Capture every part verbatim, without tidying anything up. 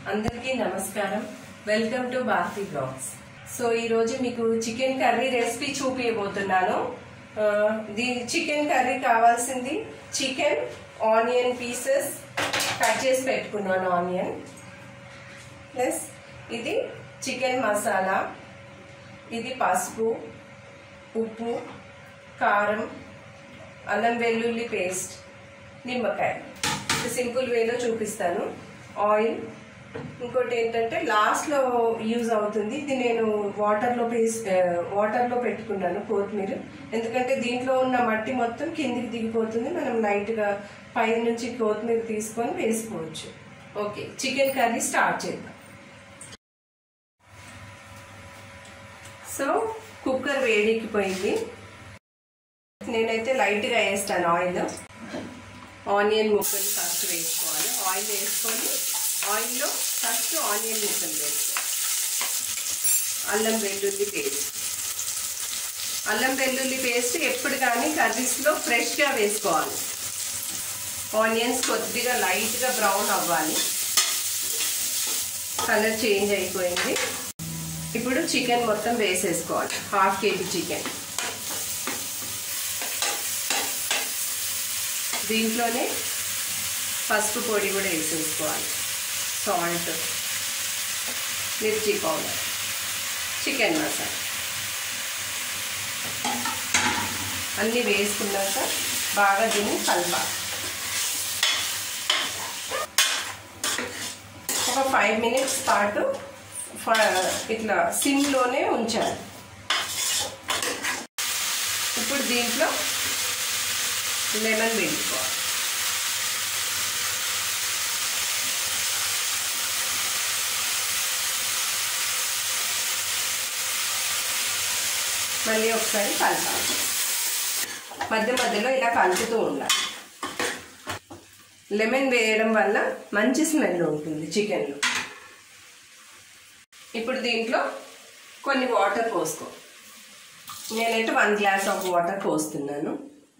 అందరికీ నమస్కారం. Welcome to Bharathi blogs. So ఈ రోజు మీకు చికెన్ కర్రీ రెసిపీ చూపించబోతున్నాను. దీని చికెన్ కర్రీ కావాల్సింది చికెన్, ఆనియన్ పీసెస్ కట్ చేసి పెట్టుకున్నాను. ఆనియన్ ప్లస్ ఇది చికెన్ మసాలా, ఇది పసుపు, ఉప్పు, కారం, అల్లం వెల్లుల్లి పేస్ట్, నిమ్మకాయ. సింపుల్ వేలో చూపిస్తాను. ఆయిల్, ఇంకోటి ఏంటంటే లాస్ట్లో యూజ్ అవుతుంది. ఇది నేను వాటర్లో పేస్ట్ వాటర్లో పెట్టుకున్నాను కొత్తిమీర, ఎందుకంటే దీంట్లో ఉన్న మట్టి మొత్తం కిందికి దిగిపోతుంది. మనం లైట్గా పై నుంచి కొత్తిమీర తీసుకొని వేసుకోవచ్చు. ఓకే, చికెన్ కర్రీ స్టార్ట్ చేద్దాం. సో కుక్కర్ వేడెక్కిపోయింది. నేనైతే లైట్గా వేస్తాను ఆయిల్. ఆనియన్ ముక్కలు ఫస్ట్ వేసుకోవాలి. ఆయిల్ వేసుకొని ఆయిల్లో ఫస్ట్ ఆనియన్ ముక్కలు వేసుకోవాలి. అల్లం వెల్లుల్లి పేస్ట్ అల్లం వెల్లుల్లి పేస్ట్ ఎప్పుడు కానీ కర్రీస్లో ఫ్రెష్గా వేసుకోవాలి. ఆనియన్స్ కొద్దిగా లైట్గా బ్రౌన్ అవ్వాలి. కలర్ చేంజ్ అయిపోయింది. ఇప్పుడు చికెన్ మొత్తం వేసేసుకోవాలి. Half KG chicken. దీంట్లోనే పసుపు పొడి కూడా వేసేసుకోవాలి, సాల్ట్, మిర్చి పౌడర్, చికెన్ మసాలా అన్నీ వేసుకున్నాక బాగా దీన్ని కలపాలి. ఒక ఫైవ్ మినిట్స్ పాటు ఇట్లా సిమ్లోనే ఉంచాలి. ఇప్పుడు దీంట్లో లెమన్ వేసుకోవాలి. మళ్ళీ ఒకసారి కలపాలి. మధ్య మధ్యలో ఇలా కలుపుతూ ఉండాలి. లెమన్ వేయడం వల్ల మంచి స్మెల్ ఉంటుంది చికెన్లో. ఇప్పుడు దీంట్లో కొన్ని వాటర్ పోసుకో. నేనైతే వన్ గ్లాస్ ఆఫ్ వాటర్ పోస్తున్నాను.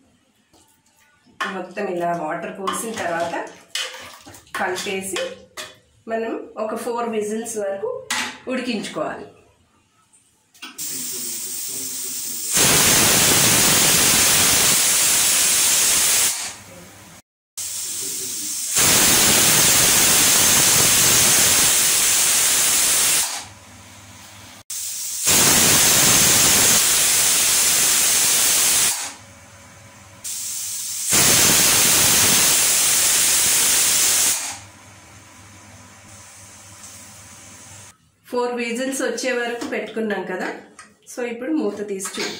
మొత్తం ఇలా వాటర్ పోసిన తర్వాత కలిపేసి మనం ఒక ఫోర్ విజిల్స్ వరకు ఉడికించుకోవాలి. ఫోర్ విజిల్స్ వచ్చే వరకు పెట్టుకున్నాం కదా. సో ఇప్పుడు మూత తీసి చూ.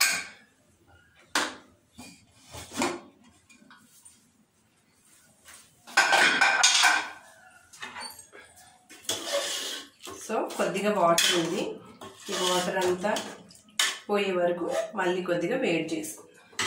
సో కొద్దిగా వాటర్ ఉంది. ఈ వాటర్ అంతా పోయే వరకు మళ్ళీ కొద్దిగా వేడి చేసుకుందాం.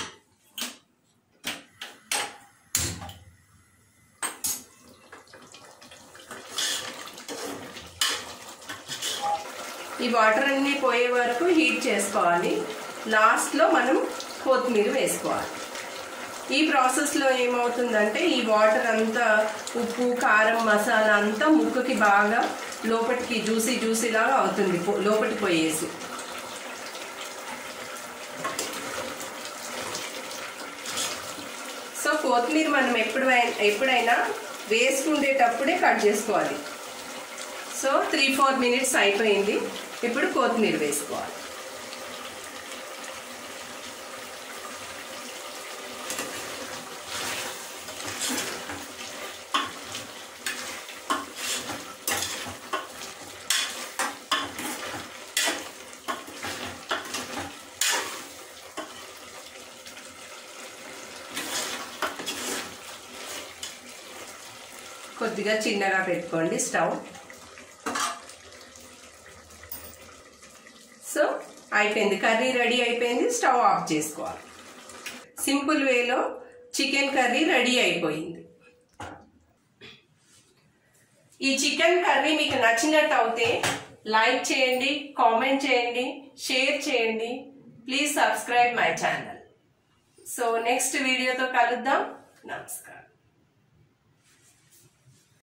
ఈ వాటర్ అన్నీ పోయే వరకు హీట్ చేసుకోవాలి. లాస్ట్లో మనం కొత్తిమీర వేసుకోవాలి. ఈ ప్రాసెస్లో ఏమవుతుందంటే ఈ వాటర్ అంతా ఉప్పు, కారం, మసాలా అంతా ముక్కకి బాగా లోపలికి జ్యూసీ జ్యూసీలాగా అవుతుంది, లోపలికి పోయేసి. సో కొత్తిమీర మనం ఎప్పుడు ఎప్పుడైనా వేసుకుండేటప్పుడే కట్ చేసుకోవాలి. సో త్రీ ఫోర్ మినిట్స్ అయిపోయింది. ఇప్పుడు కొత్తిమీర వేసుకోవాలి. కొద్దిగా చిన్నగా పెట్టుకోండి స్టవ్. సో అయిపోయింది, కర్రీ రెడీ అయిపోయింది. స్టవ్ ఆఫ్ చేసుకోవాలి. సింపుల్ వేలో చికెన్ కర్రీ రెడీ అయిపోయింది. ఈ చికెన్ కర్రీ మీకు నచ్చినట్టు అయితే లైక్ చేయండి, కామెంట్ చేయండి, షేర్ చేయండి. Please subscribe my channel. So next వీడియోతో కలుద్దాం. నమస్కారం.